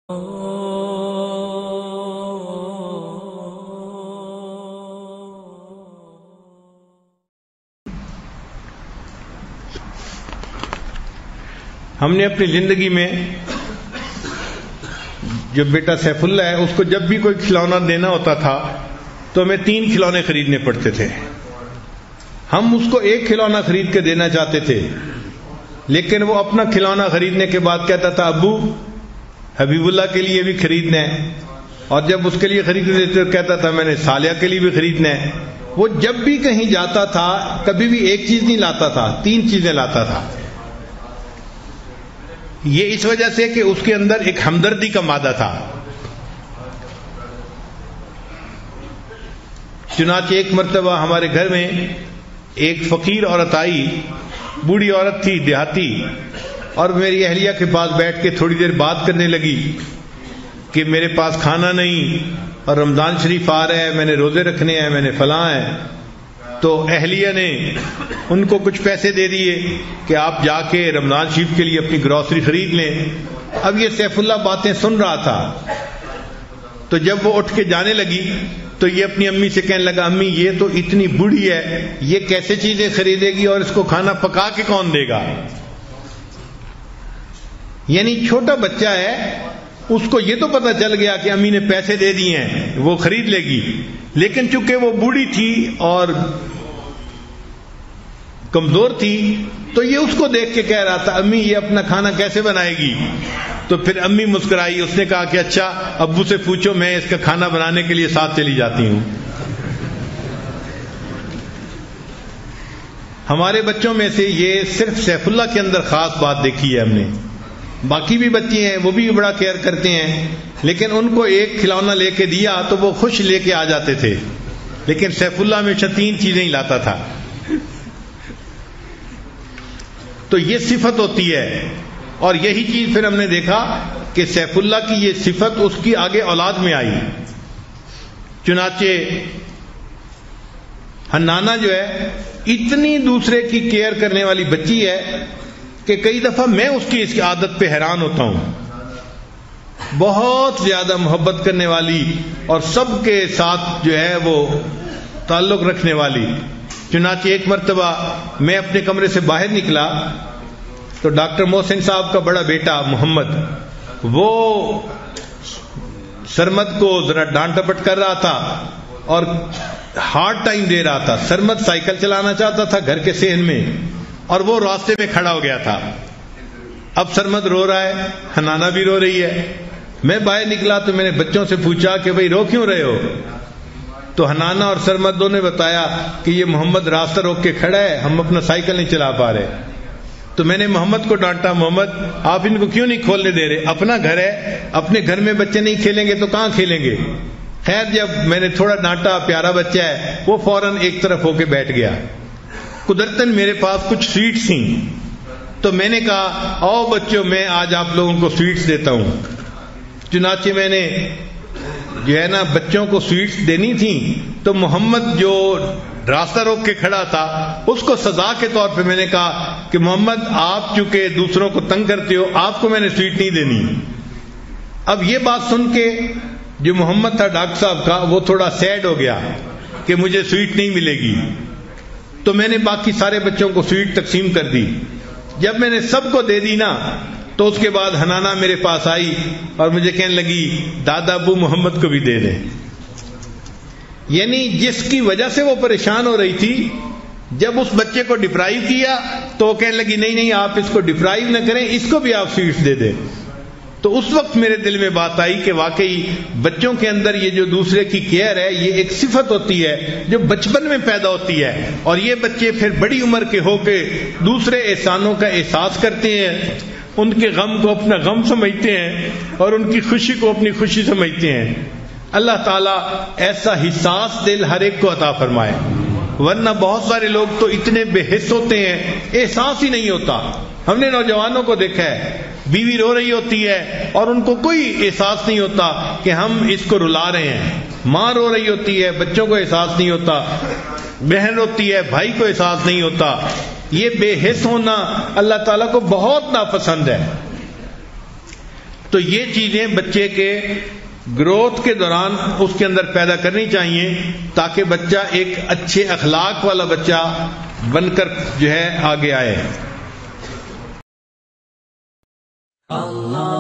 ہم نے اپنی زندگی میں جو بیٹا سیف اللہ ہے اس کو جب بھی کوئی کھلونا دینا ہوتا تھا تو ہمیں 3 کھلونے خریدنے پڑتے تھے. ہم اس کو ایک کھلونا خرید کے دینا چاہتے تھے لیکن وہ اپنا کھلونا خریدنے کے بعد کہتا تھا ابو حبیب اللہ کے لیے بھی خریدنا ہے، اور جب اس کے لیے خریدنے دیتے تو کہتا تھا میں نے صالحہ کے لیے بھی خریدنا ہے. وہ جب بھی کہیں جاتا تھا کبھی بھی ایک چیز نہیں لاتا تھا، 3 چیزیں لاتا تھا. یہ اس وجہ سے کہ اس کے اندر ایک ہمدردی کا مادہ تھا. چنانچہ ایک مرتبہ ہمارے گھر میں ایک فقیر عورت آئی، بوڑھی عورت تھی دیہاتی، اور میری اہلیہ کے پاس بیٹھ کے تھوڑی دیر بات کرنے لگی کہ میرے پاس کھانا نہیں اور رمضان شریف آ رہا ہے، میں نے روزے رکھنے ہیں، میں نے فلاں ہے. تو اہلیہ نے ان کو کچھ پیسے دے دیے کہ آپ جا کے رمضان شریف کے لیے اپنی گروسری خرید لیں. اب یہ سیف اللہ باتیں سن رہا تھا، تو جب وہ اٹھ کے جانے لگی تو یہ اپنی امی سے کہنے لگا امی یہ تو اتنی بوڑھی ہے، یہ کیسے چیزیں خریدے گی اور اس کو کھانا پکا کے کون دے گا. یعنی چھوٹا بچہ ہے، اس کو یہ تو پتہ چل گیا کہ امی نے پیسے دے دیے ہیں وہ خرید لے گی، لیکن چونکہ وہ بوڑھی تھی اور کمزور تھی تو یہ اس کو دیکھ کے کہہ رہا تھا امی یہ اپنا کھانا کیسے بنائے گی. تو پھر امی مسکرائی، اس نے کہا کہ اچھا ابو سے پوچھو، میں اس کا کھانا بنانے کے لیے ساتھ چلی جاتی ہوں. ہمارے بچوں میں سے یہ صرف سیف اللہ کے اندر خاص بات دیکھی ہے ہم نے. باقی بھی بچے ہیں وہ بھی بڑا کیئر کرتے ہیں، لیکن ان کو ایک کھلونا لے کے دیا تو وہ خوش لے کے آ جاتے تھے، لیکن سیف اللہ ہمیشہ 3 چیزیں ہی لاتا تھا. تو یہ صفت ہوتی ہے، اور یہی چیز پھر ہم نے دیکھا کہ سیف اللہ کی یہ صفت اس کی آگے اولاد میں آئی. چنانچہ حنانہ جو ہے اتنی دوسرے کی کیئر کرنے والی بچی ہے کہ کئی دفعہ میں اس کی عادت پہ حیران ہوتا ہوں. بہت زیادہ محبت کرنے والی اور سب کے ساتھ جو ہے وہ تعلق رکھنے والی. چنانچہ ایک مرتبہ میں اپنے کمرے سے باہر نکلا تو ڈاکٹر محسن صاحب کا بڑا بیٹا محمد وہ سرمد کو ذرا ڈانٹ ڈپٹ کر رہا تھا اور ہارڈ ٹائم دے رہا تھا. سرمد سائیکل چلانا چاہتا تھا گھر کے صحن میں، اور وہ راستے میں کھڑا ہو گیا تھا. اب سرمد رو رہا ہے، حنانہ بھی رو رہی ہے. میں باہر نکلا تو میں نے بچوں سے پوچھا کہ بھئی رو کیوں رہے ہو؟ تو حنانہ اور سرمد دونوں نے بتایا کہ یہ محمد راستہ روک کے کھڑا ہے، ہم اپنا سائیکل نہیں چلا پا رہے. تو میں نے محمد کو ڈانٹا، محمد آپ ان کو کیوں نہیں کھولنے دے رہے؟ اپنا گھر ہے، اپنے گھر میں بچے نہیں کھیلیں گے تو کہاں کھیلیں گے؟ خیر جب میں نے تھوڑا ڈانٹا، پیارا بچہ ہے، وہ فوراً ایک طرف ہو کے بیٹھ گیا. قدرتاً میرے پاس کچھ سویٹس تھیں تو میں نے کہا آؤ بچوں میں آج آپ لوگوں کو سویٹس دیتا ہوں. چنانچہ میں نے جو ہے نا بچوں کو سویٹس دینی تھیں تو محمد جو راستہ روک کے کھڑا تھا اس کو سزا کے طور پہ میں نے کہا کہ محمد آپ چونکہ دوسروں کو تنگ کرتے ہو آپ کو میں نے سویٹ نہیں دینی. اب یہ بات سن کے جو محمد تھا ڈاکٹر صاحب کا وہ تھوڑا سیڈ ہو گیا کہ مجھے سویٹ نہیں ملے گی. تو میں نے باقی سارے بچوں کو سویٹ تقسیم کر دی. جب میں نے سب کو دے دی نا تو اس کے بعد حنانہ میرے پاس آئی اور مجھے کہنے لگی دادا ابو محمد کو بھی دے دیں. یعنی جس کی وجہ سے وہ پریشان ہو رہی تھی جب اس بچے کو ڈپرائیو کیا تو وہ کہنے لگی نہیں نہیں آپ اس کو ڈپرائیو نہ کریں، اس کو بھی آپ سویٹس دے دیں. تو اس وقت میرے دل میں بات آئی کہ واقعی بچوں کے اندر یہ جو دوسرے کی کیئر ہے یہ ایک صفت ہوتی ہے جو بچپن میں پیدا ہوتی ہے، اور یہ بچے پھر بڑی عمر کے ہو کے دوسرے احسانوں کا احساس کرتے ہیں، ان کے غم کو اپنا غم سمجھتے ہیں اور ان کی خوشی کو اپنی خوشی سمجھتے ہیں. اللہ تعالیٰ ایسا حساس دل ہر ایک کو عطا فرمائے، ورنہ بہت سارے لوگ تو اتنے بے حس ہوتے ہیں احساس ہی نہیں ہوتا. ہم نے نوجوانوں کو دیکھا ہے بیوی رو رہی ہوتی ہے اور ان کو کوئی احساس نہیں ہوتا کہ ہم اس کو رلا رہے ہیں. ماں رو رہی ہوتی ہے، بچوں کو احساس نہیں ہوتا. بہن روتی ہے، بھائی کو احساس نہیں ہوتا. یہ بے حس ہونا اللہ تعالیٰ کو بہت ناپسند ہے. تو یہ چیزیں بچے کے گروتھ کے دوران اس کے اندر پیدا کرنی چاہیے تاکہ بچہ ایک اچھے اخلاق والا بچہ بن کر جو ہے آگے آئے. اللہ